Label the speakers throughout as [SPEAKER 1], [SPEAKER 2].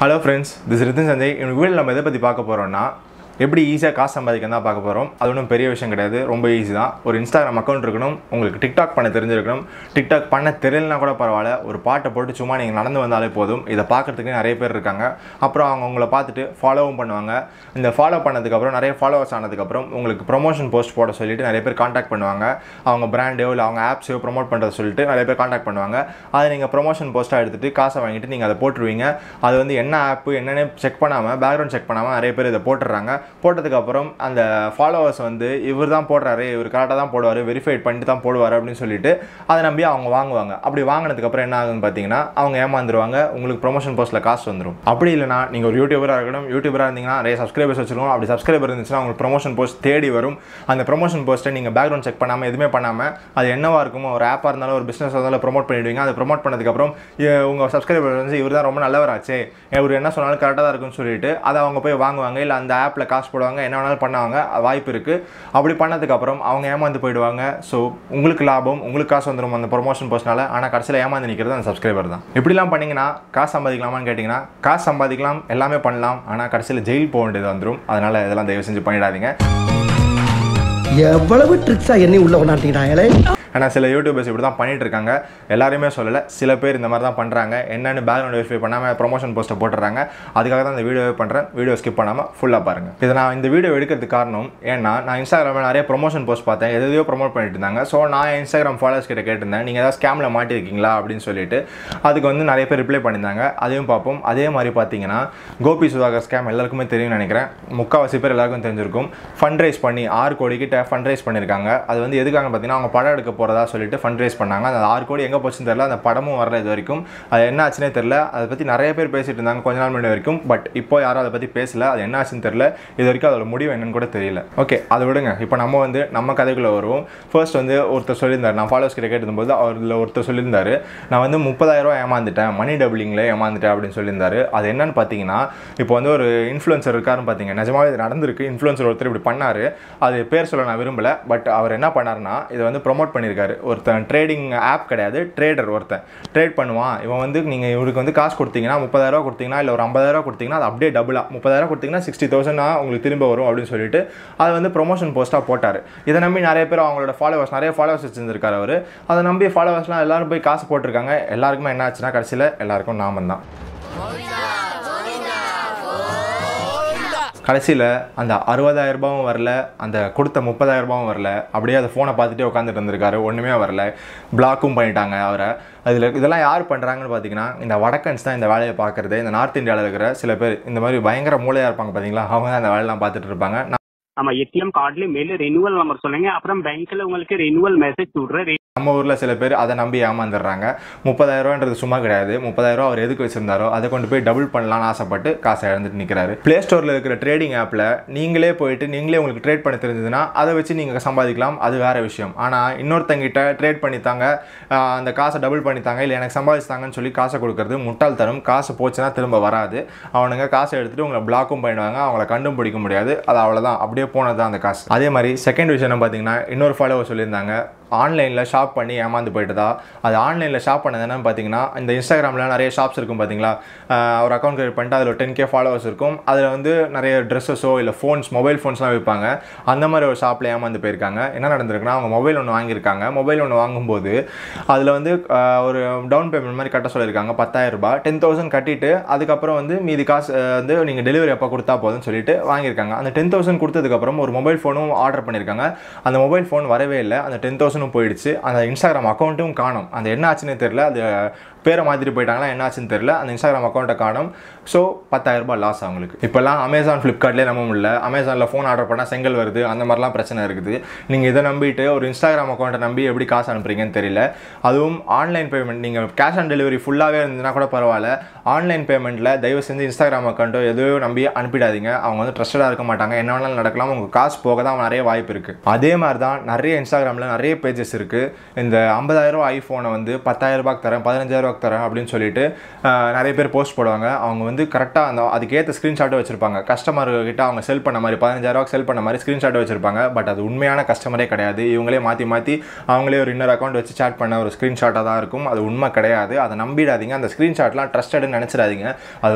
[SPEAKER 1] Hello friends, this is Rithin Sanjay. In video நம்ம எதை பத்தி பார்க்க போறோம்னா எப்படி ஈஸியா காசு சம்பாதிக்கலாம் தான் பார்க்க போறோம். அது ஒன்றும் பெரிய விஷயம் கிடையாது, ரொம்ப ஈஸி தான். ஒரு Instagram அக்கவுண்ட் இருக்கணும், உங்களுக்கு TikTok பண்ண தெரிஞ்சிருக்கணும். TikTok பண்ண தெரியலனா கூட பரவாயில்லை, ஒரு பாட்டை போட்டு சும்மா நீங்க நடந்து வந்தாலே போதும். இத பார்க்கிறதுக்கு நிறைய பேர் இருக்காங்க. அப்புறம் அவங்க உங்களை பார்த்துட்டு ஃபாலோவும் பண்ணுவாங்க. இந்த ஃபாலோ பண்ணதுக்கு அப்புறம் நிறைய ஃபாலோவர்ஸ் ஆனதுக்கு அப்புறம் உங்களுக்கு ப்ரமோஷன் போஸ்ட் போட சொல்லிட்டு நிறைய பேர் கான்டாக்ட் பண்ணுவாங்க. அவங்க பிராண்டோ இல்ல அவங்க ஆப்ஸோ ப்ரோமோட் பண்றத சொல்லிட்டு நிறைய பேர் கான்டாக்ட் பண்ணுவாங்க. அதை நீங்க ப்ரமோஷன் போஸ்டா எடுத்துட்டு காசை வாங்கிட்டு நீங்க அதை போட்டுருவீங்க. அது வந்து என்ன ஆப் என்னன்னு செக் பண்ணாம பேக்ரவுண்ட் செக் பண்ணாம நிறைய பேர் இதை போட்டுறாங்க. போட்டதுக்கு அப்புறம் அந்த ஃபாலோவர்ஸ் வந்து இவர் தான் போடுறாரு, இவர் கரெக்டாக தான் போடுவார், வெரிஃபைட் பண்ணிட்டு தான் போடுவார் அப்படின்னு சொல்லிட்டு அதை நம்பி அவங்க வாங்குவாங்க. அப்படி வாங்கினதுக்கு அப்புறம் என்ன ஆகுதுன்னு பார்த்தீங்கன்னா அவங்க ஏமாந்துருவாங்க. உங்களுக்கு ப்ரொமோஷன் போஸ்ட்ல காசு வந்துடும். அப்படி இல்லைனா நீங்கள் ஒரு யூடியூபராக இருக்கணும், யூடியூபராக இருந்தீங்கன்னா நிறைய சப்ஸ்கிரைபர்ஸ் வச்சிருக்கோம். அப்படி சப்ஸ்கிரைபர் இருந்துச்சுன்னா உங்களுக்கு ப்ரொமோஷன் போஸ்ட் தேடி வரும். அந்த ப்ரொமோஷன் போஸ்ட்டை நீங்கள் பேக்ரவுண்ட் செக் பண்ணாமல் எதுவுமே பண்ணாமல் அது என்னவா இருக்குமோ, ஒரு ஆப்பாக இருந்தாலும் ஒரு பிஸ்னஸ் இருந்தாலும் ப்ரொமோட் பண்ணிடுவீங்க. அதை ப்ரொமோட் பண்ணதுக்கப்புறம் உங்கள் சப்ஸ்கிரைபர் வந்து இவர் தான் ரொம்ப நல்லவராச்சே, இவர் என்ன சொன்னாலும் கரெக்டாக தான் இருக்குன்னு சொல்லிட்டு அதை அவங்க போய் வாங்குவாங்க. இல்லை அந்த ஆப்பில் காசு போடுவாங்க, என்ன வேணாலும் பண்ணுவாங்க, வாய்ப்பு இருக்குது. அப்படி பண்ணதுக்கு அப்புறம் அவங்க ஏமாந்து போயிடுவாங்க. ஸோ உங்களுக்கு லாபம், உங்களுக்கு காசு வந்துடும் அந்த ப்ரொமோஷன் போஸ்ட்னால. ஆனால் கடைசியில் ஏமாந்து நிற்கிறது அந்த சப்ஸ்கிரைபர் தான். இப்படிலாம் பண்ணிங்கன்னா காசு சம்பாதிக்கலாமான்னு கேட்டிங்கன்னா காசு சம்பாதிக்கலாம், எல்லாமே பண்ணலாம். ஆனால் கடைசியில் ஜெயில் போக வேண்டியது வந்துடும். அதனால் இதெல்லாம் தயவு செஞ்சு பண்ணிடாதீங்க.
[SPEAKER 2] எவ்வளவு ட்ரிக்ஸா என்ன உள்ள கொண்டாட்டிட்டாங்களே.
[SPEAKER 1] ஆனால் சில யூடியூபர்ஸ் இப்படி தான் பண்ணிட்டு இருக்காங்க. எல்லாருமே சொல்லலை, சில பேர் இந்த மாதிரி தான் பண்ணுறாங்க. என்னென்னு பேக்ரவுண்ட் வெரிஃபை பண்ணாமல் ப்ரொமோஷன் போஸ்ட்டை போட்டுறாங்க. அதுக்காக தான் இந்த வீடியோவே பண்ணுறேன். வீடியோ ஸ்கிப் பண்ணாமல் ஃபுல்லாக பாருங்கள். இதை நான் இந்த வீடியோ எடுக்கிறதுக்கு காரணம் ஏன்னா நான் இன்ஸ்டாகிராமில் நிறைய ப்ரொமோஷன் போஸ்ட் பார்த்தேன், எதையோ ப்ரொமோட் பண்ணிட்டு இருந்தாங்க. ஸோ நான் இன்ஸ்டாகிராம் ஃபாலோவர்ஸ் கிட்ட கேட்டிருந்தேன், நீங்கள் ஏதாவது ஸ்கேமில் மாட்டிருக்கீங்களா அப்படின்னு சொல்லிட்டு. அதுக்கு வந்து நிறைய பேர் ரிப்ளை பண்ணியிருந்தாங்க. அதையும் பார்ப்போம். அதே மாதிரி பார்த்தீங்கன்னா கோபி சுதாகர் ஸ்கேம் எல்லாருக்குமே தெரியும்னு நினைக்கிறேன். முக்கால்வாசி பேர் எல்லாருக்கும் தெரிஞ்சிருக்கும். ஃபண்ட் ரைஸ் பண்ணி 6 கோடி கிட்ட ஃபண்ட் ரைஸ் பண்ணியிருக்காங்க. அது வந்து எதுக்காக பார்த்தீங்கன்னா அவங்க படம் எடுக்க போகிறதா சொல்லிட்டு ஃபண்ட் ரைஸ் பண்ணாங்க. அந்த 6 கோடி எங்கே போச்சுன்னு தெரியல, அந்த படமும் வரல இது வரைக்கும். அது என்ன ஆச்சுன்னே தெரியல. அதை பற்றி நிறைய பேர் பேசிட்டு இருந்தாங்க கொஞ்ச நாள் முன்னாடி வரைக்கும். பட் இப்போ யாரும் அதை பற்றி பேசல. அது என்ன ஆச்சுன்னு தெரியல. இது வரைக்கும் அதோட முடிவு என்னன்னு கூட தெரியல. ஓகே, அதை விடுங்க. இப்போ நம்ம வந்து நம்ம கதைக்குள்ளே வருவோம். ஃபர்ஸ்ட் வந்து ஒருத்தர் சொல்லியிருந்தார், நான் ஃபாலோவர்ஸ் கிட்ட கேட்டிருந்தபோது அவரில் ஒருத்தர் சொல்லியிருந்தார், நான் வந்து 30,000 ரூபா ஏமாந்துட்டேன், மணி டபுளிங்கில் ஏமாந்துட்டேன் அப்படின்னு சொல்லியிருந்தாரு. அது என்னன்னு பார்த்தீங்கன்னா, இப்போ வந்து ஒரு இன்ஃப்ளூயன்சர் இருக்காருன்னு பார்த்தீங்க, நிஜமாவே இது நடந்திருக்கு. இன்ஃப்ளூயன்சர் ஒருத்தர் இப்படி பண்ணார். அது பேர் சொல்ல நான் விரும்பல. பட் அவர் என்ன பண்ணாருன்னா இதை வந்து ப்ரொமோட் பண்ணியிருக்காரு. ஒருத்தன் ட்ரேடிங் ஆப் கிடையாது, ட்ரேடர் ஒருத்தன் ட்ரேட் பண்ணுவான். இவன் வந்து நீங்கள் இவருக்கு வந்து காசு கொடுத்தீங்கன்னா 30,000 ரூபா கொடுத்தீங்கன்னா இல்லை ஒரு 50,000 ரூபா கொடுத்தீங்கன்னா அது அப்படியே டபுளாக 30,000 கொடுத்தீங்கன்னா 60,000 உங்களுக்கு திரும்ப வரும் அப்படின்னு சொல்லிட்டு அதை வந்து ப்ரொமோஷன் போஸ்ட்டாக போட்டார். இதை நம்பி நிறைய பேர் அவங்களோட நிறைய ஃபாலோவர்ஸ் வச்சிருந்திருக்காரு அவர். அதை நம்பி ஃபாலோவர்ஸ்லாம் எல்லாரும் போய் காசு போட்டிருக்காங்க. எல்லாருக்குமே என்ன ஆச்சுன்னா கடைசியில் எல்லாருக்கும் நாமம் தான். கடைசியில் அந்த 60,000 ரூபாவும் வரல, அந்த கொடுத்த 30,000 ரூபாவும் வரல. அப்படியே அந்த ஃபோனை பார்த்துட்டே உட்காந்துட்டு இருந்திருக்காரு, ஒன்றுமே வரல. பிளாக்கும் பண்ணிட்டாங்க அவரை. அதில் இதெல்லாம் யார் பண்ணுறாங்கன்னு பார்த்தீங்கன்னா இந்த வடக்கன்ஸ் தான் இந்த வேலையை பார்க்குறது. இந்த நார்த் இந்தியாவில் இருக்கிற சில பேர் இந்த மாதிரி பயங்கர மூளையாக இருப்பாங்க பார்த்தீங்களா, அவங்க தான் இந்த வேலையெல்லாம் பார்த்துட்டு இருப்பாங்க.
[SPEAKER 3] நம்ம ஏடிஎம் கார்டுல மேல ரெனியூவல் நம்பர் சொல்லுங்க, அப்புறம் பேங்க்ல உங்களுக்கு ரெனியூவல் மெசேஜ் விடுற.
[SPEAKER 1] நம்ம ஊரில் சில பேர் அதை நம்பி ஏமாந்துடுறாங்க. 30,000 ரூபான்றது சும்மா கிடையாது. 30,000 ரூபா அவர் எதுக்கு வச்சிருந்தாரோ அதை கொண்டு போய் டபுள் பண்ணலான்னு ஆசைப்பட்டு காசை இழந்துட்டு நிற்கிறாரு. பிளே ஸ்டோரில் இருக்கிற ட்ரேடிங் ஆப்பில் நீங்களே போயிட்டு நீங்களே உங்களுக்கு ட்ரேட் பண்ண தெரிஞ்சதுன்னா அதை வச்சு நீங்கள் சம்பாதிக்கலாம், அது வேறு விஷயம். ஆனால் இன்னொருத்தங்கிட்ட ட்ரேட் பண்ணித்தாங்க, அந்த காசை டபுள் பண்ணித்தாங்க, இல்லை எனக்கு சம்பாதிச்சாங்கன்னு சொல்லி காசை கொடுக்கறது முட்டாள்தனம். காசு போச்சுன்னா திரும்ப வராது. அவனுங்க காசை எடுத்துகிட்டு உங்களை பிளாக்கும் பண்ணிடுவாங்க, அவங்கள கண்டும் பிடிக்க முடியாது. அது அவ்வளோதான், அப்படியே போனது தான் அந்த காசு. அதே மாதிரி செகண்ட் விஷயம் பார்த்தீங்கன்னா இன்னொரு ஃபாலோவர் சொல்லியிருந்தாங்க, ஆன்லைனில் ஷாப் பண்ணி ஏமாந்து போயிட்டுதா. அது ஆன்லைனில் ஷாப் பண்ணது என்னன்னு பார்த்தீங்கன்னா இந்த இன்ஸ்டாகிராமில் நிறைய ஷாப்ஸ் இருக்கும் பார்த்தீங்களா, ஒரு அக்கௌண்ட் கிரியேட் பண்ணிட்டு அதில் 10K ஃபாலோவர்ஸ் இருக்கும். அதில் வந்து நிறைய ட்ரெஸ்ஸஸோ இல்லை ஃபோன்ஸ், மொபைல் ஃபோன்ஸ்லாம் விற்பாங்க. அந்த மாதிரி ஒரு ஷாப்பில் ஏமாந்து போயிருக்காங்க. என்ன நடந்திருக்குன்னா அவங்க மொபைல் ஒன்று வாங்கியிருக்காங்க. மொபைல் ஒன்று வாங்கும்போது அதில் வந்து ஒரு டவுன் பேமெண்ட் மாதிரி கட்ட சொல்லியிருக்காங்க 10,000 ரூபாய். 10,000 கட்டிட்டு அதுக்கப்புறம் வந்து மீதி காசு வந்து நீங்கள் டெலிவரி அப்போ கொடுத்தா போதும்னு சொல்லிட்டு வாங்கியிருக்காங்க. அந்த 10,000 கொடுத்ததுக்கப்புறம் ஒரு மொபைல் ஃபோனும் ஆர்டர் பண்ணியிருக்காங்க. அந்த மொபைல் ஃபோன் வரவே இல்லை. அந்த 10,000 போயிடுச்சு. அந்த இன்ஸ்டாகிராம் அக்கௌண்ட்டும் காணும். அந்த என்ன ஆச்சுன்னு தெரியல, அது பேரை மாதிரி போயிட்டாங்களா என்ன ஆச்சுன்னு தெரியல. அந்த இன்ஸ்டாகிராம் அக்கௌண்ட்டை காணும். ஸோ 10,000 ரூபாய் லாஸ் அவங்களுக்கு. இப்போல்லாம் அமேசான் ஃப்ளிப்கார்ட்லேயே நம்ப முடியல. அமேசானில் ஃபோன் ஆர்டர் பண்ணால் செங்கல் வருது, அந்த மாதிரிலாம் பிரச்சனை இருக்குது. நீங்கள் இதை நம்பிட்டு ஒரு இன்ஸ்டாகிராம் அக்கௌண்ட்டை நம்பி எப்படி காசு அனுப்புறீங்கன்னு தெரியல. அதுவும் ஆன்லைன் பேமெண்ட், நீங்கள் கேஷ் ஆன் டெலிவரி ஃபுல்லாகவே இருந்ததுன்னா கூட பரவாயில்ல. ஆன்லைன் பேமெண்ட்டில் தயவு செஞ்சு இன்ஸ்டாகிராம் அக்கௌண்ட்டோ எதுவும் நம்பி அனுப்பிடாதீங்க. அவங்க வந்து ட்ரஸ்டடாக இருக்க மாட்டாங்க. என்ன வேணாலும் நடக்கலாம். உங்கள் காசு போக தான் நிறைய வாய்ப்பு இருக்குது. அதே மாதிரி தான் நிறைய இன்ஸ்டாகிராமில் நிறைய பேஜஸ் இருக்குது. இந்த 50,000 ரூபா ஐஃபோனை வந்து 10,000 ரூபாய்க்கு தரேன், 15,000 ரூபாய்க்கு தரேன் அப்படின்னு சொல்லிட்டு நிறைய பேர் போஸ்ட் போடுவாங்க. அவங்க வந்து கரெக்டாக அந்த அதுக்கேற்ற ஸ்க்ரீன்ஷாட்டை வச்சிருப்பாங்க. கஸ்டமர்கிட்ட அவங்க செல் பண்ண மாதிரி 15,000 ரூபாய்க்கு செல் பண்ண மாதிரி ஸ்க்ரீன்ஷாட்டை வச்சிருப்பாங்க. பட் அது உண்மையான கஸ்டமரே கிடையாது. இவங்களே மாற்றி அவங்களே ஒரு இன்னொரு அக்கௌண்ட் வச்சு சேட் பண்ண ஒரு ஸ்க்ரீன்ஷாட்டாக தான் இருக்கும். அது உண்மை கிடையாது. அதை நம்பிடாதீங்க. அந்த ஸ்க்ரீன்ஷாட்லாம் ட்ரஸ்டட்னு நினச்சிடாதீங்க. அது வந்து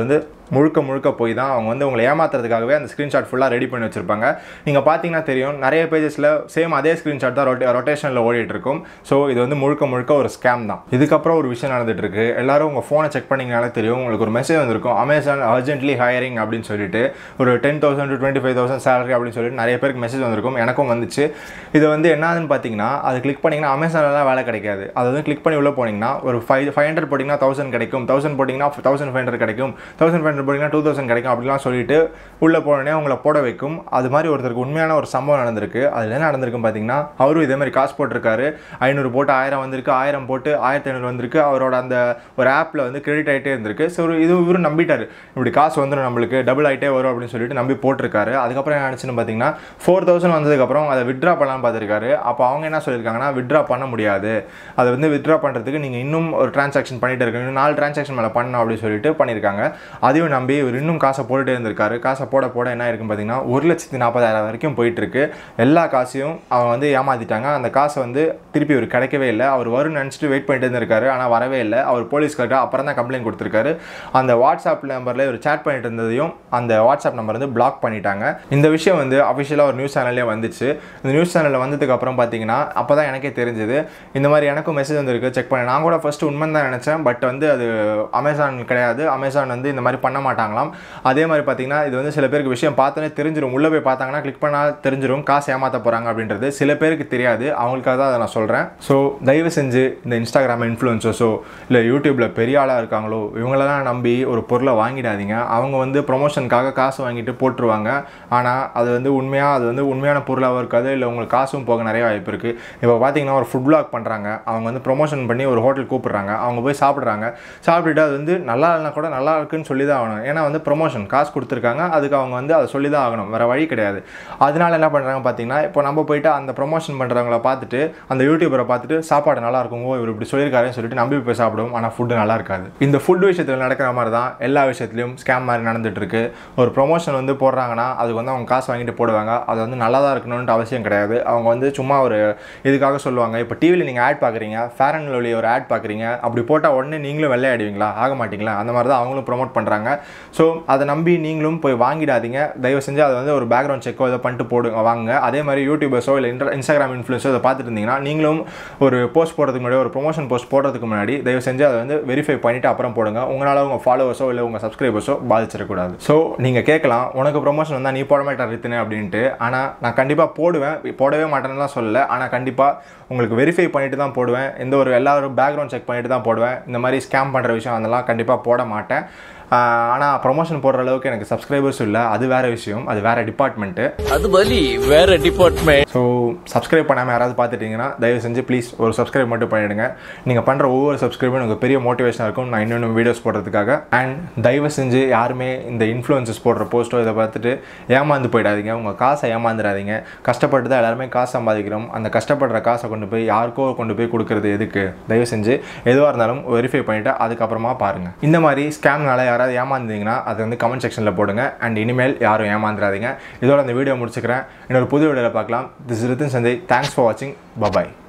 [SPEAKER 1] முழுக்க முழுக்க போய் தான் அவங்க வந்து உங்களை ஏமாத்துறதுக்காகவே அந்த ஸ்க்ரீன்ஷாட் ஃபுல்லாக ரெடி பண்ணி வச்சிருப்பாங்க. நீங்கள் பார்த்தீங்கன்னா தெரியும், நிறைய பேஜஸில் சேம் அதே ஸ்க்ரீன்ஷாட் தான் ரொட்டேஷனில் ஓடிட்டு இருக்கும். ஸோ இது வந்து முழுக்க முழுக்க ஒரு ஸ்கேம் தான். இதுக்கப்புறம் ஒரு விஷயம் நடந்துட்டு இருக்கு. எல்லாரும் உங்கள் ஃபோனை செக் பண்ணிங்கனாலே தெரியும், உங்களுக்கு ஒரு மெசேஜ் வந்திருக்கும், அமேசான் அர்ஜென்ட்லி ஹையரிங் அப்படின்னு சொல்லிட்டு ஒரு 10,000 to 25,000 சேலரி அப்படின்னு சொல்லிட்டு நிறைய பேருக்கு மெசேஜ் வந்திருக்கும். எனக்கும் வந்துச்சு. இது வந்து என்னதுன்னு பார்த்தீங்கன்னா, அது கிளிக் பண்ணிங்கன்னா அமேசான்லாம் வேலை கிடைக்காது. அதை வந்து கிளிக் பண்ணி உள்ளே போனீங்கன்னா ஒரு 500 போட்டிங்கன்னா 1000 கிடைக்கும், 1000 போட்டிங்கன்னா 1500 கிடைக்கும், 1500 போட்டிங்கன்னா 2000 கிடைக்கும் அப்படிலாம் சொல்லிட்டு உள்ளே போனோடனே உங்களை போட வைக்கும். அது மாதிரி ஒருத்தருக்கு உண்மையான ஒரு சம்பவம் நடந்திருக்கு. அதில் என்ன நடந்திருக்குன்னு பார்த்தீங்கன்னா, அவரும் இதே மாதிரி காசு போட்டிருக்காரு. 500 போட்டு 1000 வந்திருக்கு, 1000 போட்டு 1500 வந்திருக்கு. அவரோட அந்த ஒரு ஆப்பில் வந்து கிரெடிட் ஆகிட்டே இருந்திருக்கு. ஸோ இவரும் நம்பிட்டார், இப்படி காசு வந்துடும் நம்மளுக்கு டபுள் ஆகிட்டே வரும் அப்படின்னு சொல்லிட்டு நம்பி போட்டிருக்காரு. அதுக்கப்புறம் என்ன ஆச்சுன்னு பார்த்தீங்கன்னா, 4000 வந்ததுக்கப்புறம் அதை வித்ட்ரா பண்ணலான்னு பார்த்துருக்காரு. அப்போ அவங்க என்ன சொல்லியிருக்காங்கன்னா, வித்ட்ரா பண்ண முடியாது, அதை வந்து வித்ட்ரா பண்ணுறதுக்கு நீங்கள் இன்னும் ஒரு டிரான்சாக்ஷன் பண்ணிட்டு இருக்கீங்க, 4 டிரான்சாக்ஷன் மேலே பண்ணணும் அப்படின்னு சொல்லிட்டு பண்ணியிருக்காங்க. அதையும் நம்பி இவர் இன்னும் காசை போட்டுகிட்டே இருந்திருக்காரு. காசை போட போட என்ன இருக்குன்னு பார்த்தீங்கன்னா, 1,40,000 வரைக்கும் போயிட்டு இருக்கு. எல்லா காசையும் அவன் வந்து ஏமாத்திட்டாங்க. அந்த காசை வந்து திருப்பி இவர் கிடைக்கவே இல்லை. அவர் வரும்னு நினச்சிட்டு வெயிட் பண்ணிட்டு இருந்திருக்காரு, ஆனால் வரவே இல்லை. அவர் போலீஸ்கார்ட்ட அப்புறம் தான் கம்ப்ளைண்ட் கொடுத்துருக்காரு. அந்த வாட்ஸ்அப் நம்பரில் இவர் சேட் பண்ணிட்டு இருந்ததையும் அந்த வாட்ஸ்அப் நம்பர் வந்து பிளாக் பண்ணிட்டாங்க. இந்த விஷயம் வந்து அஃபிஷியலாக ஒரு நியூஸ் சேனல்லே வந்துச்சு. இந்த நியூஸ் சேனலில் வந்ததுக்கு அப்புறம் பார்த்தீங்கன்னா, அப்போ தான் எனக்கே தெரிஞ்சது, இந்த மாதிரி எனக்கும் மெசேஜ் வந்துருக்கு, செக் பண்ணேன். நான் கூட ஃபஸ்ட்டு உண்மை தான் நினச்சேன். பட் வந்து அது அமேசான் கிடையாது. அமேசான் வந்து இந்த மாதிரி பண்ண மாட்டாங்களாம். அதே மாதிரி பார்த்தீங்கன்னா, இது வந்து சில பேருக்கு விஷயம் பார்த்தோன்னே தெரிஞ்சிடும். உள்ளே போய் பார்த்தாங்கன்னா கிளிக் பண்ணால் தெரிஞ்சிடும் காசு ஏமாற்ற போகிறாங்க அப்படின்றது. சில பேருக்கு தெரியாது, அவங்களுக்காக தான் அதை நான் சொல்கிறேன். ஸோ தயவு செஞ்சு இந்த இன்ஸ்டாகிராம் இன்ஃப்ளூயன்சர்ஸோ இல்லை யூடியூப்பில் பெரிய ஆளாக இருக்காங்களோ இவங்களெல்லாம் நம்பி ஒரு பொருளை வாங்கிடாதீங்க. அவங்க வந்து ப்ரொமோஷனுக்காக காசு வாங்கிட்டு போட்டுருவாங்க. ஆனால் அது வந்து உண்மையான பொருளாகவும் இருக்காது, இல்லை உங்களுக்கு காசும் போக நிறைய வாய்ப்பு இருக்குது. இப்போ பார்த்தீங்கன்னா, ஒரு ஃபுட் பிளாக் பண்ணுறாங்க. அவங்க வந்து ப்ரொமோஷன் பண்ணி ஒரு ஹோட்டல் கூப்பிட்றாங்க. அவங்க போய் சாப்பிட்டுட்டு அது வந்து நல்லா இல்லைனா கூட நல்லா இருக்குன்னு சொல்லி தான் ஆகணும். ஏன்னா வந்து ப்ரொமோஷன் காசு கொடுத்துருக்காங்க, அதுக்கு அவங்க வந்து அதை சொல்லி தான் ஆகணும், வேறு வழி கிடையாது. அதனால என்ன பண்ணுறாங்க பார்த்தீங்கன்னா, இப்போ நம்ம போயிட்டு அந்த ப்ரொமோஷன் பண்ணுறவங்கள பார்த்துட்டு அந்த யூடியூபரை பார்த்துட்டு சாப்பாடு நல்லா இருக்குமோ இவர் இப்படி சொல்லியிருக்காருன்னு சொல்லிட்டு நம்பி போய் சாப்பிடுவோம். ஆனால் ஃபுட்டு நல்லா இருக்காது. இந்த ஃபுட் விஷயத்தில் நடக்கிற மாதிரி தான் எல்லா விஷயத்துலையும் ஸ்கேம் மாதிரி நடந்துட்டு இருக்கு. ஒரு ப்ரொமோஷன் வந்து போடுறாங்கன்னா அதுக்கு வந்து அவங்க காசு வாங்கிட்டு போடுவாங்க. அது வந்து நல்லா தான் இருக்கணும்னு அவசியம் கிடையாது. அவங்க வந்து சும்மா ஒரு இதுக்காக சொல்லுவாங்க. இப்போ டிவியில் நீங்கள் ஆட் பார்க்குறீங்க, ஃபேர் அண்ட் லவ்லி ஒரு ஆட் பார்க்குறீங்க, அப்படி போட்டால் உடனே நீங்களும் வெள்ளை ஆடுவீங்களா? ஆக மாட்டீங்களா? அந்த மாதிரி தான் அவங்களும் ப்ரொமோட் பண்ணுறாங்க. ஸோ அதை நம்பி நீங்களும் போய் வாங்கிடாதீங்க. தயவு செஞ்சு அதை வந்து ஒரு பேக்ரவுண்ட் செக்கோ இதை பண்ணிட்டு போடுங்க வாங்க. அதே மாதிரி யூடியூபர்ஸோ இல்லை இன்ஸ்டாகிராம் இன்ஃப்ளூயன்ஸோ அதை பார்த்துட்டு இருந்தீங்கன்னா, நீங்களும் ஒரு போஸ்ட் போடுறதுக்கு முன்னாடி, ஒரு ப்ரொமோஷன் போஸ்ட் போடுறதுக்கு முன்னாடி தயவு செஞ்சு அதை வந்து வெரிஃபை பண்ணிவிட்டு அப்புறம் போடுங்க. உங்களால் உங்கள் ஃபாலோவர்ஸோ இல்லை உங்கள் சப்ஸ்கிரைபர்ஸோ பாதிச்சிடக்கூடாது. ஸோ நீங்கள் கேட்கலாம், உனக்கு ப்ரொமோஷன் வந்தால் நீ போட மாட்டேன் ரித்தினே அப்படின்ட்டு. ஆனால் நான் கண்டிப்பாக போடவே மாட்டேன்னுலாம் சொல்லலை. ஆனால் கண்டிப்பாக உங்களுக்கு வெரிஃபை பண்ணிட்டு தான் போடுவேன். எல்லாரும் பேக்ரவுண்ட் செக் பண்ணிட்டு தான் போடுவேன். இந்த மாதிரி ஸ்கேம் பண்ணுற விஷயம் அதெல்லாம் கண்டிப்பாக போட மாட்டேன். ஆனால் ப்ரொமோஷன் போடுற அளவுக்கு எனக்கு சப்ஸ்கிரைபர்ஸ் இல்லை, அது வேறு விஷயம், அது வேறு டிபார்ட்மெண்ட்டு, அது வலி வேறு டிபார்ட்மெண்ட். ஸோ சப்ஸ்கிரைப் பண்ணாமல் யாராவது பார்த்துட்டிங்கன்னா தயவு செஞ்சு ப்ளீஸ் ஒரு சப்ஸ்கிரைப் மட்டும் பண்ணிவிடுங்க. நீங்கள் பண்ணுற ஒவ்வொரு சப்ஸ்கிரைபும் எனக்கு பெரிய மோட்டிவேஷனாக இருக்கும் நான் இன்னொன்று வீடியோஸ் போடுறதுக்காக. அண்ட் தயவு செஞ்சு யாருமே இந்த இன்ஃப்ளூயன்சஸ் போடுற போஸ்ட்டோ இதை பார்த்துட்டு ஏமாந்து போயிடாதீங்க. உங்கள் காசை ஏமாந்துடாதீங்க. கஷ்டப்பட்டு தான் எல்லாருமே காசு சம்பாதிக்கிறோம். அந்த கஷ்டப்படுற காசை கொண்டு போய் யாருக்கோ கொண்டு போய் கொடுக்குறது எதுக்கு? தயவு செஞ்சு எதுவாக இருந்தாலும் வெரிஃபை பண்ணிவிட்டு அதுக்கப்புறமா பாருங்கள். இந்த மாதிரி ஸ்கேம்னால யாராவது ஏமாந்தீங்கன்னா அதை வந்து கமெண்ட் செக்ஷனில் போடுங்க. அண்ட் இனிமேல் யாரும் ஏமாந்துடாதீங்க. இதோட அந்த வீடியோ முடிச்சுக்கிறேன். இன்னொரு புது வீடியோவில் பார்க்கலாம். This is Rithin Sanjay. Thanks for வாட்சிங். பபாய்.